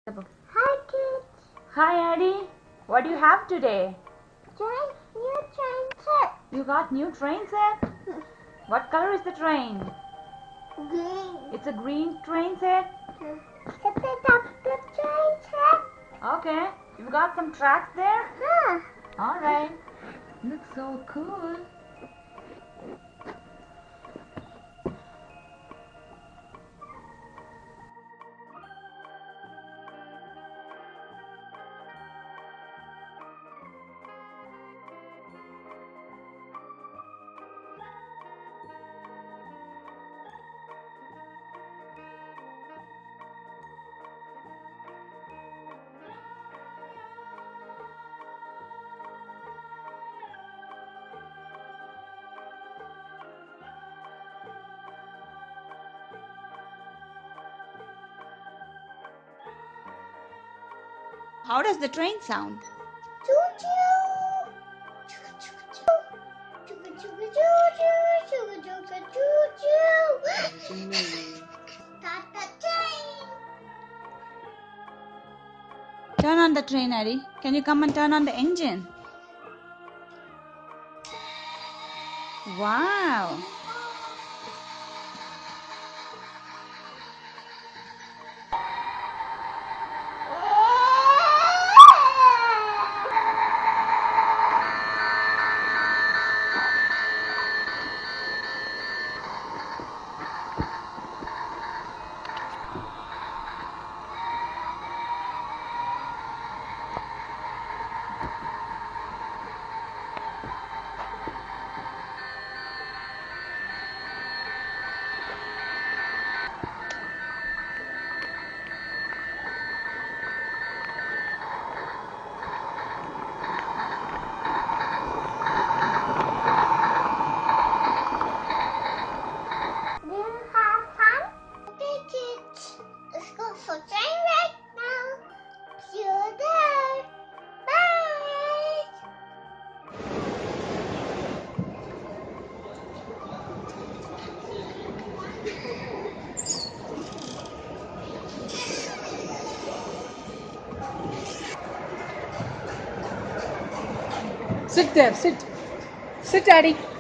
Hi kids. Hi Addie, what do you have today? New train set. You got new train set? What color is the train? Green. It's a green train set? Set it up the train set. Okay, you've got some tracks there? Huh. Alright, looks so cool. How does the train sound? Choo-choo. Choo-choo. Choo-choo. Choo-choo. Start the train. Turn on the train, Addie. Can you come and turn on the engine? Wow! Do you have fun? Okay kids, let's go for train right now. See you there. Bye. Sit there, sit. Sit, Addie.